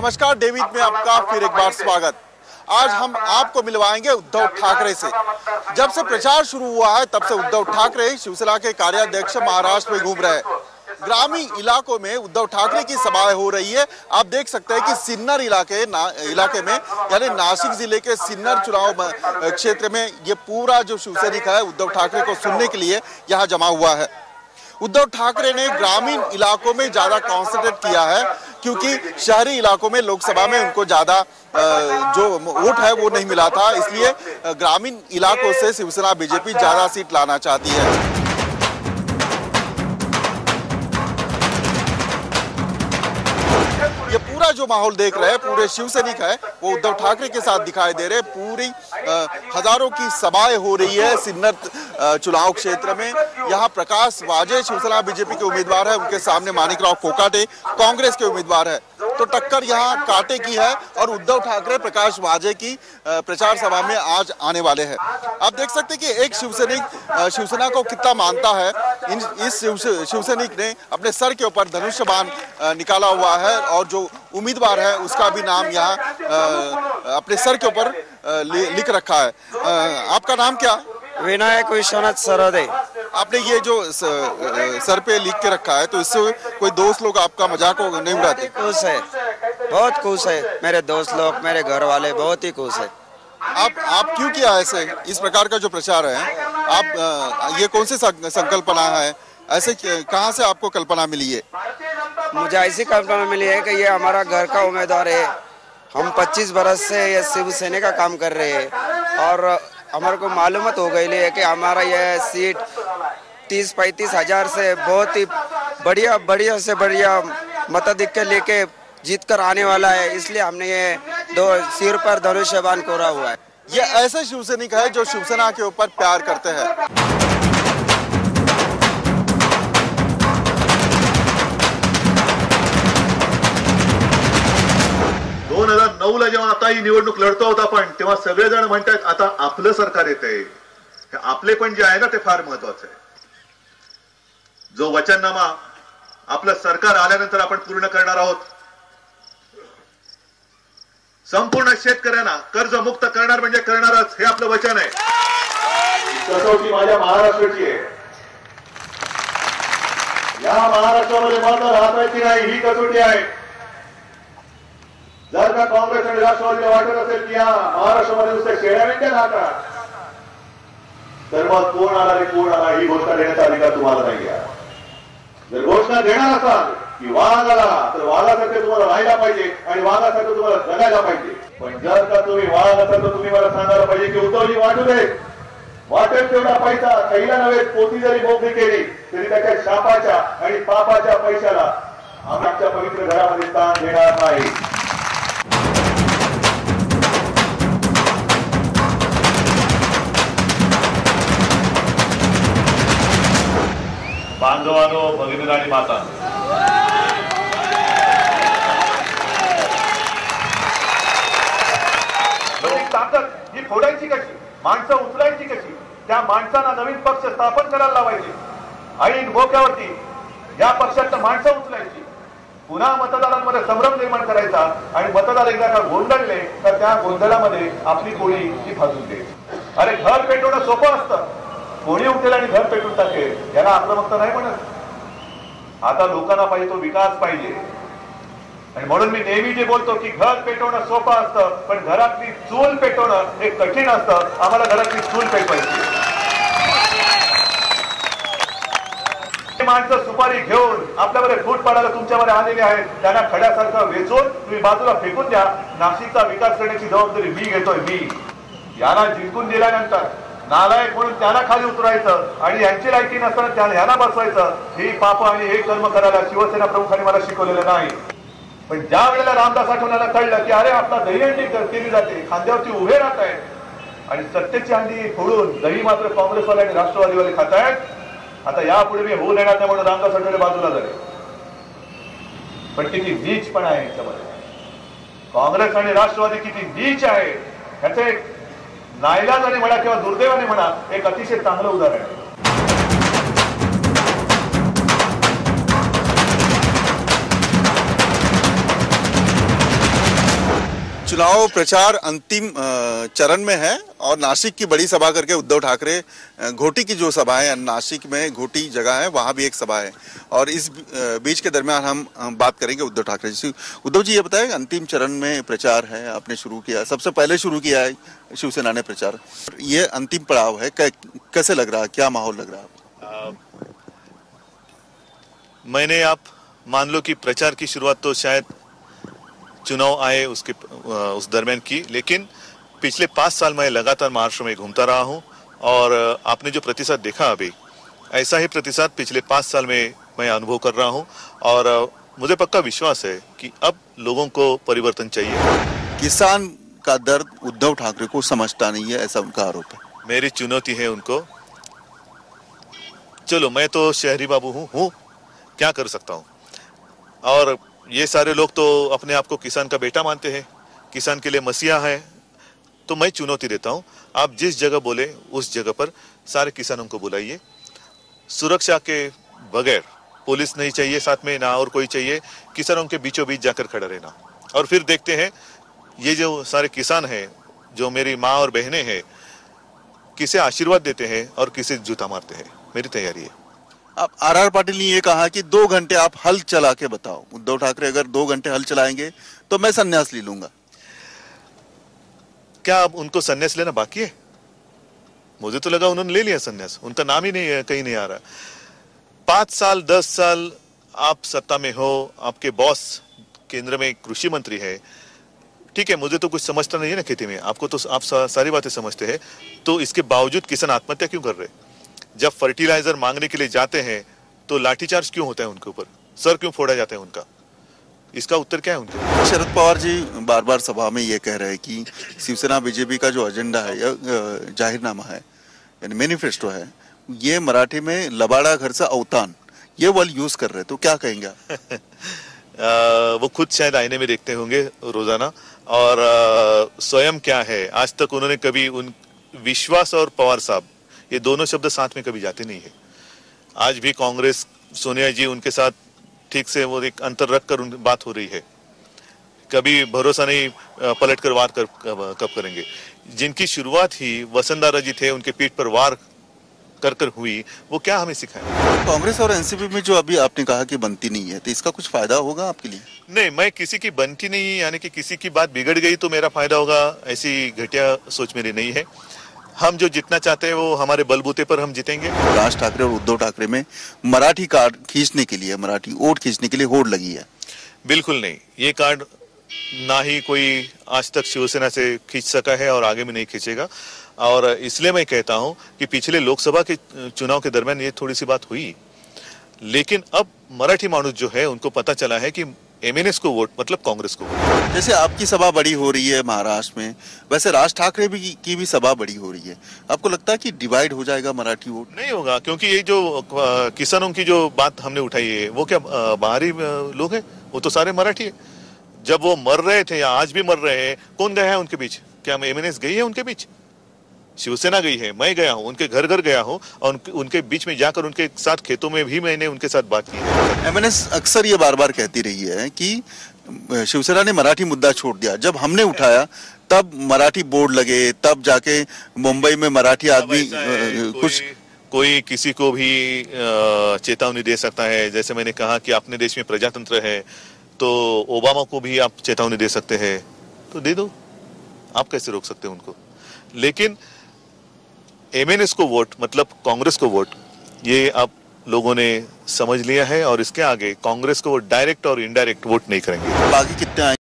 नमस्कार, डेविड में आपका फिर एक बार स्वागत। आज हम आपको मिलवाएंगे उद्धव ठाकरे से। जब से प्रचार शुरू हुआ है तब से उद्धव ठाकरे शिवसेना के कार्याध्यक्ष महाराष्ट्र में घूम रहे हैं। ग्रामीण इलाकों में उद्धव ठाकरे की सभाएं हो रही है। आप देख सकते हैं कि सिन्नर इलाके में यानी नासिक जिले के सिन्नर चुनाव क्षेत्र में ये पूरा जो शिवसैनिक है उद्धव ठाकरे को सुनने के लिए यहाँ जमा हुआ है। उद्धव ठाकरे ने ग्रामीण इलाकों में ज्यादा कॉन्सेंट्रेट किया है क्योंकि शहरी इलाकों में लोकसभा में उनको ज्यादा जो वोट है वो नहीं मिला था, इसलिए ग्रामीण इलाकों से शिवसेना बीजेपी ज्यादा सीट लाना चाहती है। ये पूरा जो माहौल देख रहे हैं, पूरे शिवसैनिक है वो उद्धव ठाकरे के साथ दिखाई दे रहे। पूरी हजारों की सभाएं हो रही है सिन्नर चुनाव क्षेत्र में। यहाँ प्रकाश वाजे शिवसेना बीजेपी के उम्मीदवार है, उनके सामने माणिकराव कोकाटे कांग्रेस के उम्मीदवार है। तो टक्कर यहाँ कांटे की है और उद्धव ठाकरे प्रकाश वाजे की प्रचार सभा में आज आने वाले हैं। आप देख सकते हैं कि एक शिवसैनिक शिवसेना को कितना मानता है। इस शिवसैनिक ने अपने सर के ऊपर धनुष बाण निकाला हुआ है और जो उम्मीदवार है उसका भी नाम यहाँ अपने सर के ऊपर लिख रखा है। आपका नाम क्या? विनायक विश्वनाथ सरोदे। आपने ये जो सर पे लिख के रखा है तो इससे कोई दोस्त लोग आपका मजाक नहीं उड़ाते? खुश है, बहुत खुश है। मेरे दोस्त लोग, मेरे घर वाले बहुत ही खुश है। आप क्यों किया ऐसे इस प्रकार का जो प्रचार है? आप ये कौन सी संकल्पना है? ऐसे कहाँ से आपको कल्पना मिली है? मुझे ऐसी कल्पना मिली है कि ये हमारा घर का उम्मीदवार है। हम 25 बरस से ये शिवसेना का काम कर रहे हैं और हमारे को मालूमत हो गई है कि हमारा यह सीट 30-35 हजार से बहुत ही बढ़िया से बढ़िया मताधिक्य लेके जीत कर आने वाला है। इसलिए हमने ये दो सिर पर धनुष बाण कोरा हुआ है। ये ऐसे शिवसैनिक है जो शिवसेना के ऊपर प्यार करते हैं। 2009ला जेव्हा आता ही निवडणूक लढतो होता आपण तेव्हा सगळेजण म्हणतात आता आपलं सरकार येतंय। हे आपले पण जे आहे ना ते फार महत्त्वाचं आहे। जो वचननामा आपलं सरकार आल्यानंतर आपण पूर्ण करणार आहोत, संपूर्ण शेतकऱ्यांना कर्जमुक्त करणार म्हणजे करणारच, हे आपलं वचन आहे। कसोटी माझ्या महाराष्ट्राची आहे। या महाराष्ट्रामध्ये मात्र राहतायची नाही ही कसोटी आहे। जर का काँग्रेस आणि राष्ट्रवादीला वाटत असेल की या महाराष्ट्रामध्ये नुसते शेळ्या मेंढ्या राहतात तर मग कोण आला रे कोण आला ही घोषणा देण्याचा अधिकार तुम्हाला नाही आहे। जर घोषणा देणार असाल की वाघ आला तर वाघासारखे तुम्हाला राहायला पाहिजे आणि वाघासारखं तुम्हाला जगायला पाहिजे। पण जर का तुम्ही वाघ असाल तर तुम्ही मला सांगायला पाहिजे की उद्धवजी वाटू दे, वाटेल तेवढा पैसा कैला नव्हे पोती जरी मोकळी केली तरी त्याच्या शापाच्या आणि पापाच्या पैशाला आमच्या पवित्र घरामध्ये स्थान देणार नाही। बांधवानो, भगिनी आणि माता, ताकद ही फोडायची कशी, माणसं उचलायची कशी, त्या माणसांना नवीन पक्ष स्थापन करायला लावायचे। ऐन मोक्यावरती या पक्षातलं माणसं उचलायची, पुन्हा मतदारांमध्ये संभ्रम निर्माण करायचा आणि मतदार एकदा का गोंधळले तर त्या गोंधळामध्ये आपली कोळी ती फासून द्यायची। अरे घर पेटवणं सोपं असतं, कोणी उठेल आणि घर पेटून टाकेल याला आक्रमकता नाही म्हणत। आता लोकांना पाहिजे तो विकास पाहिजे आणि म्हणून मी नेहमी जे बोलतो की घर पेटवणं सोपं असतं पण घरातली चूल पेटवणं हे कठीण असतं। आम्हाला घरातली चूल पेटवायची। माणसं सुपारी घेऊन आपल्याकडे फूट पाडायला तुमच्यामध्ये आलेले आहेत, त्यांना खड्यासारखं वेचून तुम्ही बाजूला फेकून द्या। नाशिकचा विकास करण्याची जबाबदारी मी घेतोय। मी याला जिंकून दिल्यानंतर नालायक म्हणून त्यांना खाली उतरायचं आणि यांची लायकी नसताना त्यांना यांना बसवायचं, ही पाप आणि हे कर्म करायला शिवसेना प्रमुखांनी मला शिकवलेलं नाही। पण ज्या वेळेला रामदास आठवण्याला कळलं की अरे आपला दहीहंडी केली जाते, खांद्यावरती उभे राहत आहेत आणि सत्तेची हंडी फोडून दही मात्र काँग्रेसवाले आणि राष्ट्रवादीवाले खात आहेत, आता यापुढे मी होऊ देणार नाही म्हणून रामदास आठवले बाजूला झाले। पण किती नीचपणा आहे याच्यामध्ये, काँग्रेस आणि राष्ट्रवादी किती नीच आहे ह्याचे एक नाईलाजाने म्हणा किंवा दुर्दैवाने म्हणा एक अतिशय चांगलं उदाहरण आहे। चुनाव प्रचार अंतिम चरण में है और नासिक की बड़ी सभा करके उद्धव ठाकरे, घोटी की जो सभा है नासिक में, घोटी जगह है, वहां भी एक सभा है और इस बीच के दरमियान हम बात करेंगे उद्धव ठाकरे जी से। उद्धव जी, ये बताएं, अंतिम चरण में प्रचार है, आपने शुरू किया, सबसे पहले शुरू किया है शिवसेना ने प्रचार, ये अंतिम पड़ाव है, कैसे लग रहा है, क्या माहौल लग रहा है? मैंने आप मान लो कि प्रचार की शुरुआत तो शायद चुनाव आए उसके उस दरमियान की, लेकिन पिछले 5 साल मैं लगातार महाराष्ट्र में घूमता रहा हूं और आपने जो प्रतिशत देखा अभी, ऐसा ही प्रतिशत पिछले 5 साल में मैं अनुभव कर रहा हूं और मुझे पक्का विश्वास है कि अब लोगों को परिवर्तन चाहिए। किसान का दर्द उद्धव ठाकरे को समझता नहीं है, ऐसा उनका आरोप है। मेरी चुनौती है उनको। चलो, मैं तो शहरी बाबू हूँ, क्या कर सकता हूँ, और ये सारे लोग तो अपने आप को किसान का बेटा मानते हैं, किसान के लिए मसीहा है। तो मैं चुनौती देता हूं, आप जिस जगह बोले उस जगह पर सारे किसानों को बुलाइए। सुरक्षा के बगैर, पुलिस नहीं चाहिए साथ में, ना और कोई चाहिए, किसानों के बीचों बीच जाकर खड़ा रहना और फिर देखते हैं ये जो सारे किसान हैं, जो मेरी माँ और बहनें हैं, किसे आशीर्वाद देते हैं और किसे जूता मारते हैं। मेरी तैयारी है। अब आर पाटिल ने ये कहा कि 2 घंटे आप हल चला के बताओ। उद्धव ठाकरे अगर 2 घंटे हल चलाएंगे तो मैं संन्यास ले लूंगा। क्या अब उनको संन्यास लेना बाकी है? मुझे तो लगा उन्होंने ले लिया संन्यास, उनका नाम ही नहीं, कहीं नहीं आ रहा। 5 साल 10 साल आप सत्ता में हो, आपके बॉस केंद्र में कृषि मंत्री है, ठीक है, मुझे तो कुछ समझता नहीं है ना खेती में, आपको तो आप सारी बातें समझते हैं, तो इसके बावजूद किसान आत्महत्या क्यों कर रहे? जब फर्टिलाइजर मांगने के लिए जाते हैं तो लाठीचार्ज क्यों होता है उनके ऊपर, सर क्यों फोड़ा जाता है उनका? इसका उत्तर क्या है उनके? शरद पवार जी बार बार सभा में ये कह रहे हैं कि शिवसेना बीजेपी का जो एजेंडा है या जाहिरनामा है, यानी मैनिफेस्टो है, ये मराठी में लबाड़ा घर से अवतान, ये वर्ड यूज कर रहे हैं, तो क्या कहेंगे आप? वो खुद शायद आईने में देखते होंगे रोजाना, और स्वयं क्या है, आज तक उन्होंने कभी उन विश्वास और पवार साहब, ये दोनों शब्द साथ में कभी जाते नहीं है। आज भी कांग्रेस, सोनिया जी, उनके साथ ठीक से वो एक अंतर रख कर बात हो रही है। कभी भरोसा नहीं पलट कर वार कब करेंगे। जिनकी शुरुआत ही वसुंधरा जी थे, उनके पीठ पर वार कर हुई, वो क्या हमें सिखाए? कांग्रेस और एनसीपी में जो अभी आपने कहा कि बनती नहीं है, तो इसका कुछ फायदा होगा आपके लिए? नहीं, मैं किसी की बनती नहीं, यानी कि किसी की बात बिगड़ गई तो मेरा फायदा होगा, ऐसी घटिया सोच मेरी नहीं है। हम जो जीतना चाहते हैं वो हमारे बलबूते पर हम जीतेंगे। राज ठाकरे और उद्धव ठाकरे में मराठी कार्ड खींचने के लिए, मराठी वोट खींचने के लिए होड़ लगी है। बिल्कुल नहीं, ये कार्ड ना ही कोई आज तक शिवसेना से खींच सका है और आगे भी नहीं खींचेगा। और इसलिए मैं कहता हूं कि पिछले लोकसभा के चुनाव के दरमियान ये थोड़ी सी बात हुई, लेकिन अब मराठी मानुस जो है उनको पता चला है कि एमएनएस को वोट मतलब कांग्रेस को वोट। जैसे आपकी सभा बड़ी हो रही है महाराष्ट्र में, वैसे राज ठाकरे की भी सभा बड़ी हो रही है। आपको लगता है कि डिवाइड हो जाएगा मराठी वोट? नहीं होगा, क्योंकि ये जो किसानों की जो बात हमने उठाई है, वो क्या बाहरी लोग हैं? वो तो सारे मराठी है। जब वो मर रहे थे या आज भी मर रहे हैं, कौन गया है उनके बीच? क्या एमएनएस गई है उनके बीच? शिवसेना गई है, मैं गया हूं, उनके घर घर गया हूं और उनके बीच में जाकर उनके साथ खेतों में भी मैंने उनके साथ बात की है। एमएनएस अक्सर ये बार बार कहती रही है कि शिवसेना ने मराठी मुद्दा छोड़ दिया, जब हमने उठाया तब मराठी बोर्ड लगे, तब जाके मुंबई में मराठी आदमी कुछ कोई किसी को भी चेतावनी दे सकता है। जैसे मैंने कहा कि अपने देश में प्रजातंत्र है, तो ओबामा को भी आप चेतावनी दे सकते हैं, तो दे दो, आप कैसे रोक सकते हैं उनको? लेकिन एमएनएस को वोट मतलब कांग्रेस को वोट, ये अब लोगों ने समझ लिया है और इसके आगे कांग्रेस को वो डायरेक्ट और इनडायरेक्ट वोट नहीं करेंगे। बाकी कितने